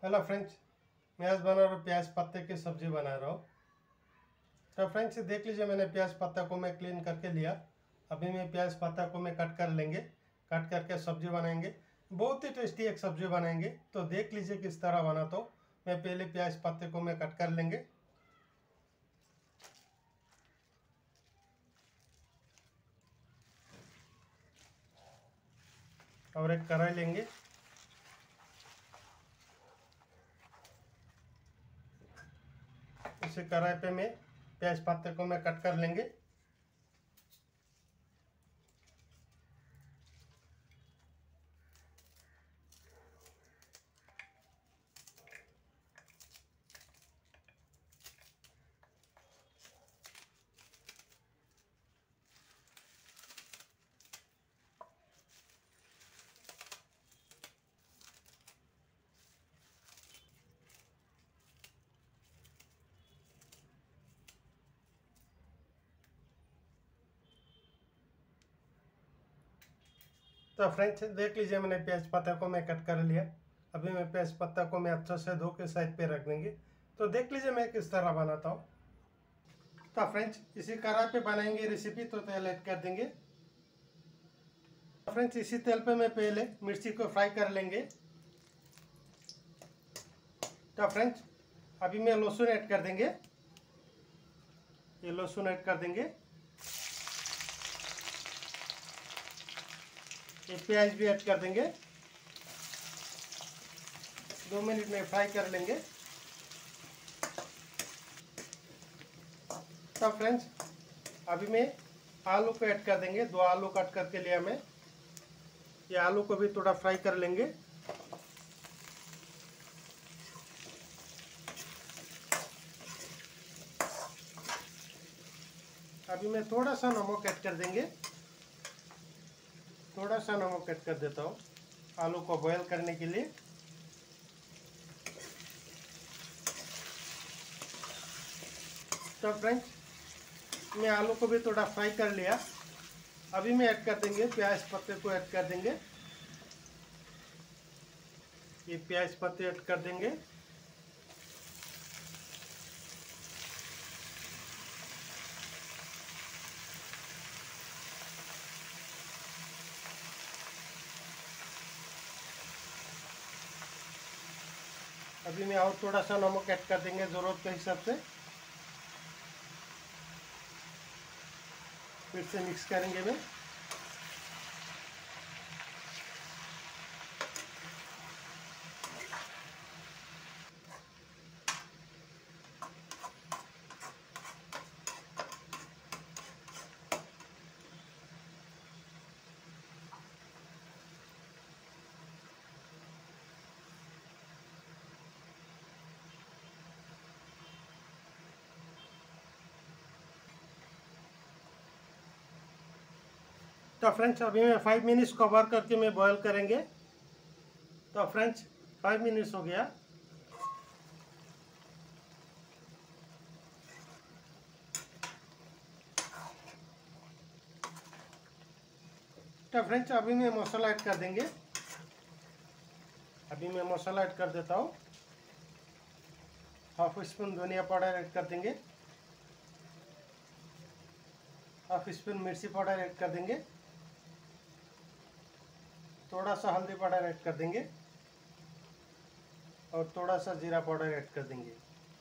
Hello friends, मैं आज बना रहा हूँ प्याज पत्ते की सब्जी बना रहा हूँ। तो फ्रेंड्स देख लीजिए, मैंने प्याज पत्ता को मैं क्लीन करके लिया। अभी मैं प्याज पत्ता को मैं कट कर लेंगे। कट करके सब्जी बनाएंगे। बहुत ही टेस्टी एक सब्जी बनाएंगे। तो देख लीजिए किस तरह बना। तो मैं पहले प्याज पत्ते को मैं कट कर लेंगे। और एक कढ़ाई लेंगे। इसी कढ़ाई पे मैं प्याज पत्ते को मैं कट कर लेंगे। तो फ्रेंड्स देख लीजिए, मैंने प्याज पत्ता को मैं कट कर लिया। अभी मैं प्याज पत्ता को मैं अच्छे से धो के साइड पे रख देंगे। तो देख लीजिए मैं किस तरह बनाता हूँ। तो फ्रेंड्स इसी कढ़ाई पे बनाएंगे रेसिपी। तो तेल ऐड कर देंगे। फ्रेंड्स इसी तेल पे मैं पहले मिर्ची को फ्राई कर लेंगे। तो फ्रेंड्स अभी मैं लहसुन ऐड कर देंगे। ये लहसुन ऐड कर देंगे। ये प्याज भी ऐड कर देंगे। 2 मिनट में फ्राई कर लेंगे। तो फ्रेंड्स अभी मैं आलू को ऐड कर देंगे। 2 आलू कट करके लिया मैं। ये आलू को भी थोड़ा फ्राई कर लेंगे। अभी मैं थोड़ा सा नमक ऐड कर देंगे। थोड़ा सा नमक ऐड कर देता हूँ आलू को बॉयल करने के लिए। तो फ्रेंड्स मैं आलू को भी थोड़ा फ्राई कर लिया। अभी मैं ऐड कर देंगे प्याज पत्ते को ऐड कर देंगे। ये प्याज पत्ते ऐड कर देंगे। अभी मैं और थोड़ा सा नमक ऐड कर देंगे ज़रूरत के हिसाब से। फिर से मिक्स करेंगे मैं। तो फ्रेंड्स अभी मैं 5 मिनट्स कवर करके मैं बॉयल करेंगे। तो फ्रेंड्स 5 मिनट्स हो गया। तो फ्रेंड्स अभी मैं मसाला ऐड कर देंगे। अभी मैं मसाला ऐड कर देता हूँ। हाफ स्पून धनिया पाउडर ऐड कर देंगे। हाफ स्पून मिर्ची पाउडर ऐड कर देंगे। थोड़ा सा हल्दी पाउडर ऐड कर देंगे। और थोड़ा सा जीरा पाउडर ऐड कर देंगे।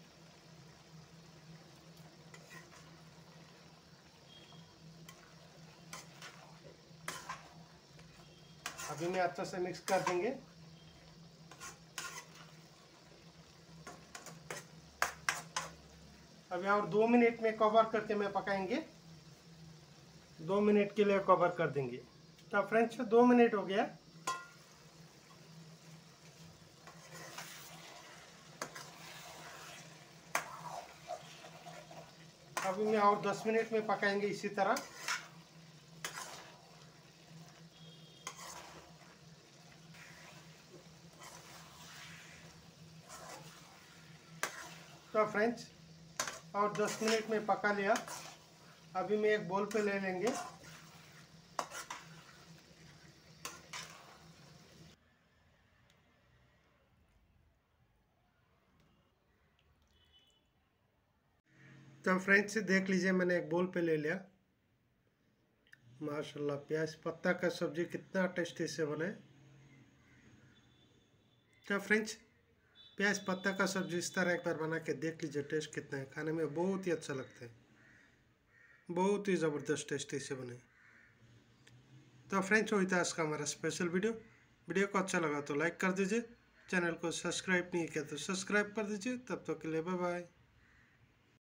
अभी मैं अच्छे से मिक्स कर देंगे। अभी और 2 मिनट में कवर करके मैं पकाएंगे। 2 मिनट के लिए कवर कर देंगे। तो फ्रेंड्स 2 मिनट हो गया। अभी मैं और 10 मिनट में पकाएंगे इसी तरह। तो फ्रेंड्स और 10 मिनट में पका लिया। अभी मैं एक बोल पे ले लेंगे। तो फ्रेंड्स देख लीजिए, मैंने एक बोल पे ले लिया। माशाल्लाह, प्याज पत्ता का सब्जी कितना टेस्टी से बने। तो फ्रेंड्स, प्याज पत्ता का सब्जी इस तरह एक बार बना के देख लीजिए, टेस्ट कितना है। खाने में बहुत ही अच्छा लगता है, बहुत ही ज़बरदस्त टेस्टी से बने। तो फ्रेंड्स, वही था आज का हमारा स्पेशल वीडियो को अच्छा लगा तो लाइक कर दीजिए, चैनल को सब्सक्राइब नहीं किया तो सब्सक्राइब कर दीजिए। तब तक के लिए बाय बाय।